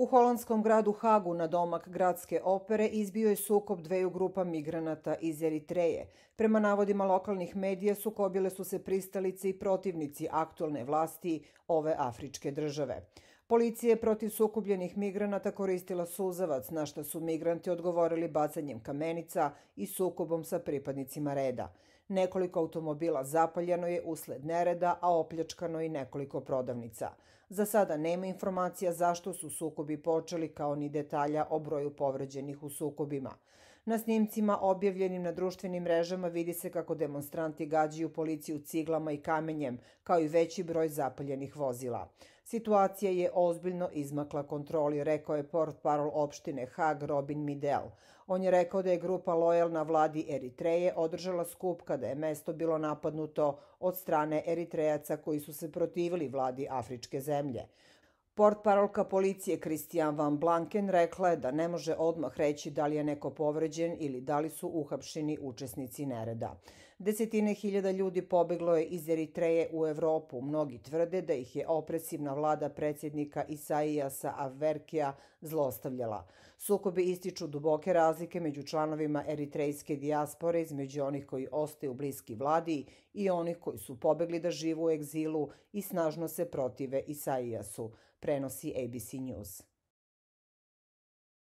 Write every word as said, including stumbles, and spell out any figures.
U holandskom gradu Hagu na domak gradske opere izbio je sukob dveju grupa migranata iz Eritreje. Prema navodima lokalnih medija sukobile su se pristalice i protivnici aktuelne vlasti ove afričke države. Policija je protiv sukobljenih migranata koristila suzavac, na šta su migranti odgovorili bacanjem kamenica i sukobom sa pripadnicima reda. Nekoliko automobila zapaljeno je usled nereda, a opljačkano i nekoliko prodavnica. Za sada nema informacija zašto su sukobi počeli, kao ni detalja o broju povređenih u sukobima. Na snimcima objavljenim na društvenim mrežama vidi se kako demonstranti gađaju policiju ciglama i kamenjem, kao i veći broj zapaljenih vozila. Situacija je ozbiljno izmakla kontroli, rekao je portparol opštine Hag Robin Midel. On je rekao da je grupa lojalna vladi Eritreje održala skup kada je mesto bilo napadnuto od strane Eritrejaca koji su se protivili vladi afričke zemlje. Portparolka policije Christian Van Blanken rekla je da ne može odmah reći da li je neko povređen ili da li su uhapšeni učesnici nereda. Desetine hiljada ljudi pobeglo je iz Eritreje u Evropu. Mnogi tvrde da ih je opresivna vlada predsjednika Isaijasa Afwerkija zlostavljala. Sukobi ističu duboke razlike među članovima eritrejske dijaspore, između onih koji ostaju bliski vladi i onih koji su pobegli da žive u egzilu i snažno se protive Isaijasu, prenosi A B C News.